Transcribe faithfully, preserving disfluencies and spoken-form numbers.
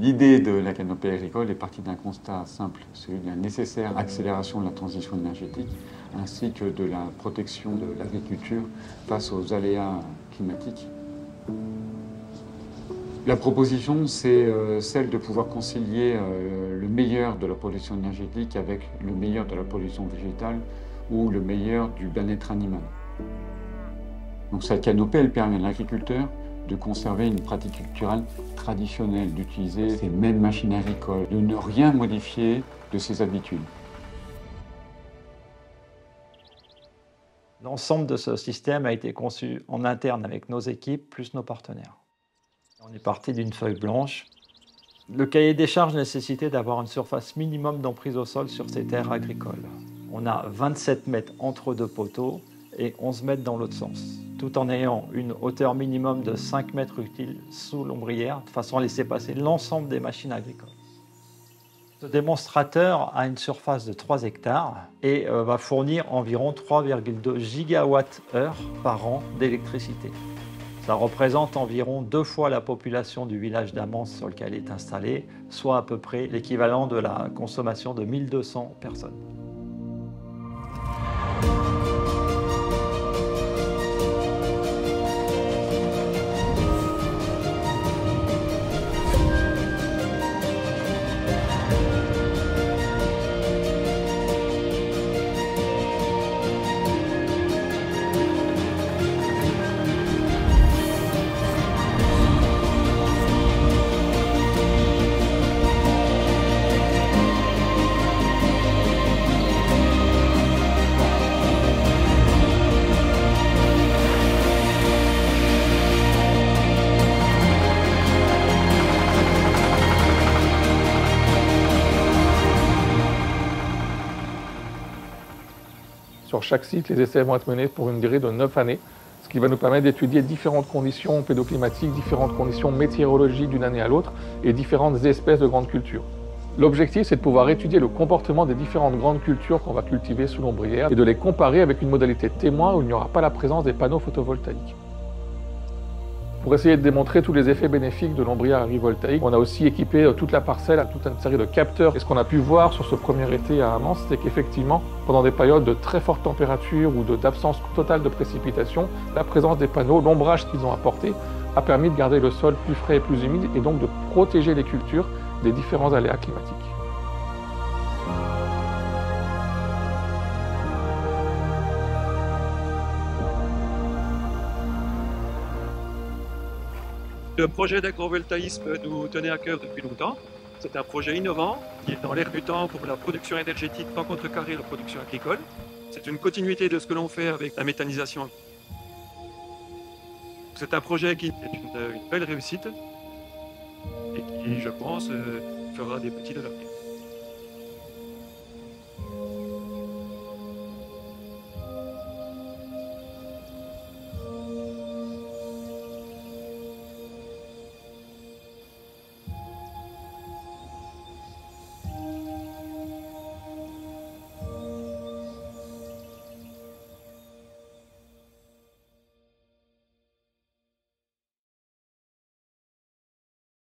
L'idée de la canopée agricole est partie d'un constat simple, celui de la nécessaire accélération de la transition énergétique, ainsi que de la protection de l'agriculture face aux aléas climatiques. La proposition, c'est euh, celle de pouvoir concilier euh, le meilleur de la production énergétique avec le meilleur de la production végétale ou le meilleur du bien-être animal. Donc cette canopée, elle permet à l'agriculteur de conserver une pratique culturelle traditionnelle, d'utiliser ces mêmes machines agricoles, de ne rien modifier de ses habitudes. L'ensemble de ce système a été conçu en interne avec nos équipes plus nos partenaires. On est parti d'une feuille blanche. Le cahier des charges nécessitait d'avoir une surface minimum d'emprise au sol sur ces terres agricoles. On a vingt-sept mètres entre deux poteaux et onze mètres dans l'autre sens, tout en ayant une hauteur minimum de cinq mètres utiles sous l'ombrière, de façon à laisser passer l'ensemble des machines agricoles. Ce démonstrateur a une surface de trois hectares et euh, va fournir environ trois virgule deux gigawattheures par an d'électricité. Ça représente environ deux fois la population du village d'Amance sur lequel il est installé, soit à peu près l'équivalent de la consommation de mille deux cents personnes. Sur chaque site, les essais vont être menés pour une durée de neuf années, ce qui va nous permettre d'étudier différentes conditions pédoclimatiques, différentes conditions météorologiques d'une année à l'autre et différentes espèces de grandes cultures. L'objectif, c'est de pouvoir étudier le comportement des différentes grandes cultures qu'on va cultiver sous l'ombrière et de les comparer avec une modalité témoin où il n'y aura pas la présence des panneaux photovoltaïques. Pour essayer de démontrer tous les effets bénéfiques de l'ombrière agrivoltaïque, on a aussi équipé toute la parcelle à toute une série de capteurs. Et ce qu'on a pu voir sur ce premier été à Amance, c'est qu'effectivement, pendant des périodes de très forte température ou d'absence totale de précipitations, la présence des panneaux, l'ombrage qu'ils ont apporté, a permis de garder le sol plus frais et plus humide et donc de protéger les cultures des différents aléas climatiques. Le projet d'agrovoltaïsme nous tenait à cœur depuis longtemps. C'est un projet innovant qui est dans l'air du temps pour la production énergétique sans contrecarrer la production agricole. C'est une continuité de ce que l'on fait avec la méthanisation. C'est un projet qui est une, une belle réussite et qui, je pense, fera des petits de l'avenir.